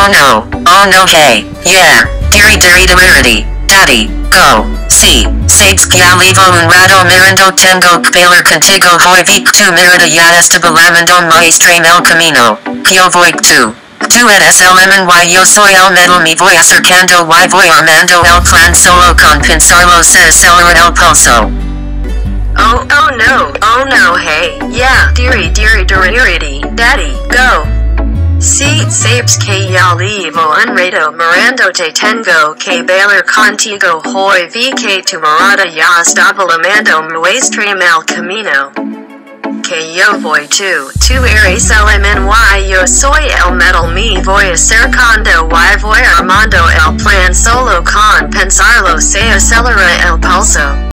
oh no hey, yeah, diri daddy, go, si, sabes que alivo un rato mirando tengo que bailar contigo hoy vi que tu mirada ya está bailando maestra en el camino, que yo voy tú eres el MNY yo soy el metal me voy acercando y voy armando el plan solo con pensarlo se acelera el pulso. Oh no, hey, yeah, diri, daddy, go. Si, sabes que ya levo un rato mirando te tengo que bailar contigo hoy vi que tu mirada ya está bailando muestra el camino. Que yo voy tú eres el MNY yo soy el metal me voy acercando y voy armando el plan solo con pensarlo se acelera el pulso.